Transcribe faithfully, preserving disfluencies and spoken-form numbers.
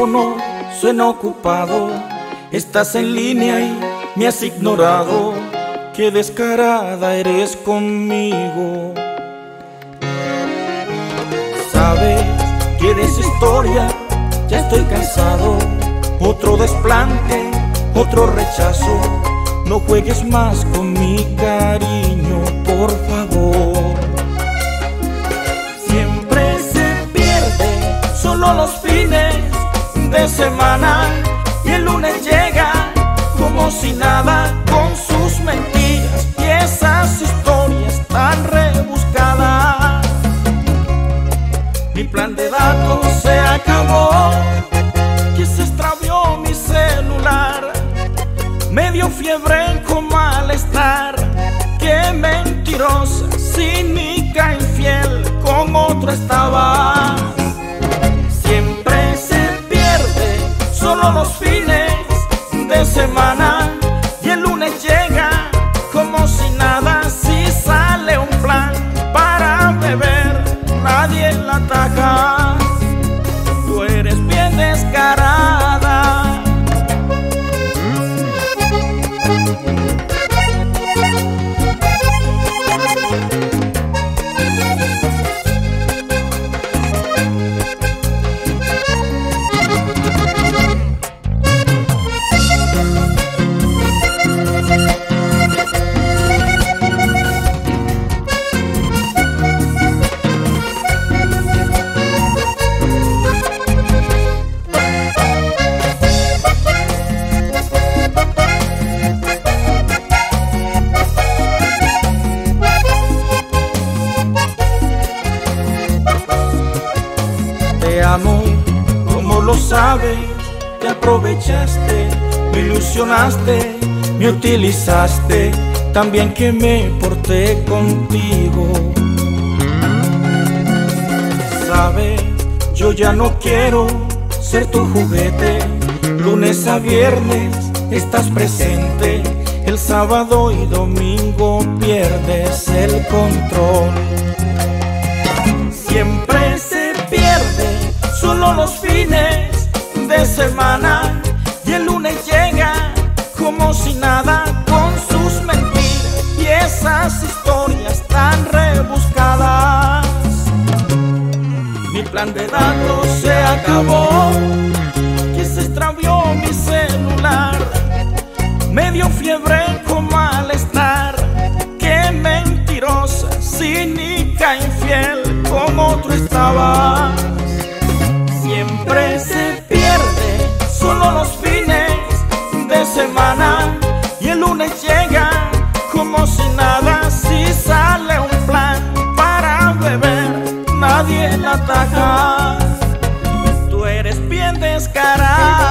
teléfono suena ocupado. Estás en línea y me has ignorado. Qué descarada eres conmigo. Sabes que de esa historia ya estoy cansado. Otro desplante, otro rechazo. No juegues más con mi cariño, por favor. Siempre se pierde, solo los fines de semana. Y el lunes llega como si nada, con sus mentiras y esas historias tan rebuscadas. Mi plan de datos se acabó, que se extravió mi celular. Me dio fiebre con malestar. Qué mentirosa, cínica, infiel, con otro estabas. Siempre se pierde, solo los fines de semana. Y el lunes llega como si nada. Si sale un plan para beber, nadie la ataca. Tú eres bien descarada. Te amo, como lo sabes, te aprovechaste, me ilusionaste, me utilizaste, también que me porté contigo. Sabes, yo ya no quiero ser tu juguete. Lunes a viernes estás presente, el sábado y domingo pierdes el control. Siempre se pierde, solo los fines de semana. Y el lunes llega como si nada, con sus mentiras y esas historias tan rebuscadas. Mi plan de datos se acabó, que se extravió mi celular. Me dio fiebre con malestar. Qué mentirosa, cínica, infiel, con otro estabas. Siempre se pierde, solo los fines de semana. Y el lunes llega como si nada. Si sale un plan para beber, nadie la ataca. Tú eres bien descarada.